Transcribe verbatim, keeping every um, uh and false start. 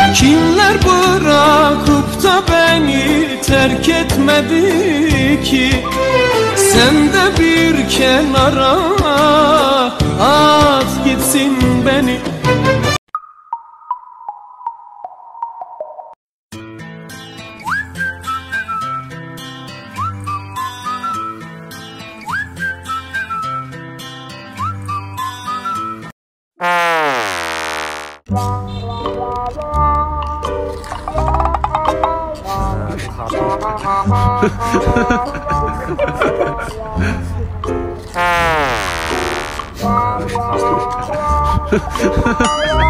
Kimler bırakıp da beni terk etmedi ki? Sen de bir kenara at gitsin beni. Ha ha ha.